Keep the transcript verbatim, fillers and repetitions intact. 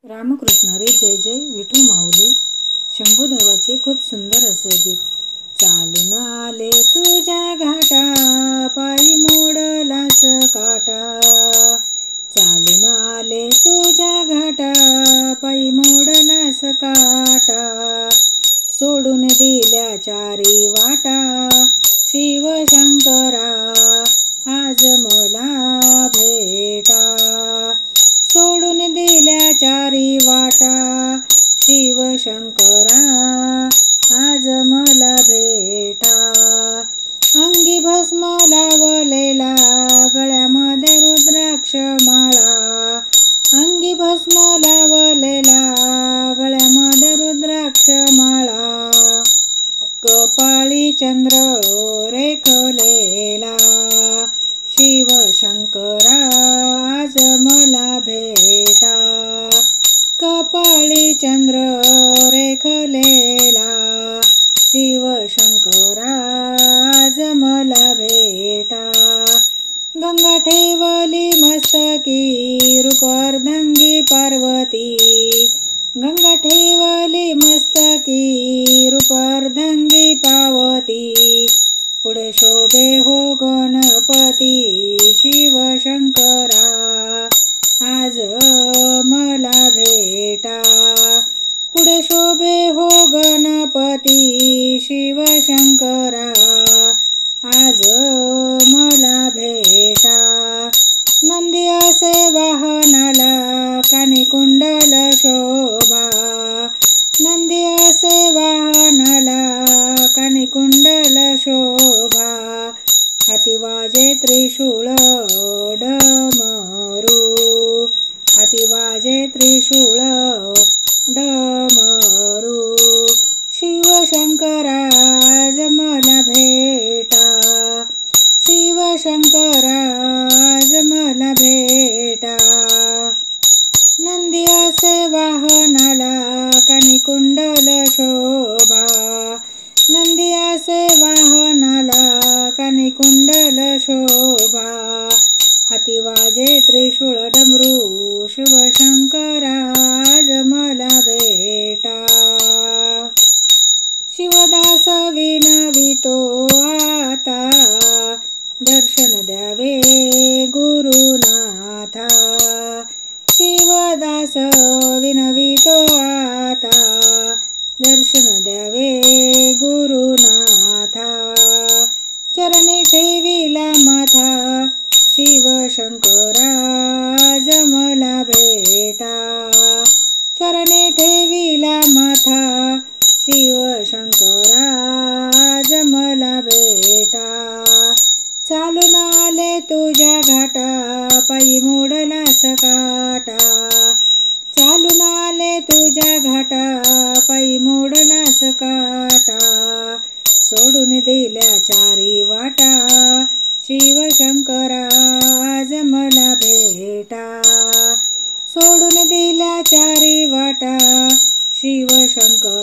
रामकृष्ण रे जय जय विठू माऊली. शंभूदेवाचे खूप सुंदर असे गीत. चालून आले तुझ्या घाटा, पायी मोडलास काटा. चालून आले तुझ्या घाटा, पायी मोडलास काटा. सोडून दिल्या चारी वाटा, शिवशंकरा आज मला भेटा. सोडून दिल्या चारी वाटा, शिवशंकरा आज मला भेटा. अंगी भस्म लावलेला, गळ्यामध्ये रुद्राक्ष माळा. अंगी भस्म लावलेला, गळ्यामध्ये रुद्राक्ष माळा. कपाळी चंद्र रेखलेला, शिवशंकरा आज मला भेटा. कपाळी चंद्र रेखलेला, शिवशंकरा आज मला भेटा. गंगा ठेवली मस्तकी, रूपवर्धंगी पार्वती. गंगा ठेवली मस्तकी, रूपवर्धंगी पावती. पुढे शोभे हो गणपती, शिवशंकरा आज मला भेटा. पुढे शोभे हो गणपती, शिवशंकरा आज मला भेटा. नंदी असे वाहनाला, कानी कुंडल शोभा. नंदी असे वाहनाला, कानी कुंडल शोभा. हाती वाजे त्रिशूळ डमरू. हाती वाजे त्रिशूळ डमरू. शिवशंकरा आज मला भेटा. शिवशंकरा आज मला भेटा. नंदी असे वाहनाला, कानी कुंडल शोभा. नंदी असे वाहनाला, कानी कुंडल शोभा. हाती वाजे त्रिशूळ डमरू, शिवशंकरा आज मला भेटा. शिवदास विनवितो आता, दर्शन द्यावे गुरुनाथा. शिवदास विनवितो आता, दर्शन द्यावे गुरुनाथा. चरणी ठेविला माथा, शिवशंकरा आज मला भेटा. चरणी ठेविला माथा, शिवशंकरा आज मला भेटा. चालून आले तुझ्या घाटा, पायी मोडलास काटा. चालून आले तुझ्या घाटा, पायी मोडलास काटा. सोडून दिल्या चारी वाटा, शिवशंकरा आज मला भेटा. सोडून दिल्या चारी वाटा, शिवशंकरा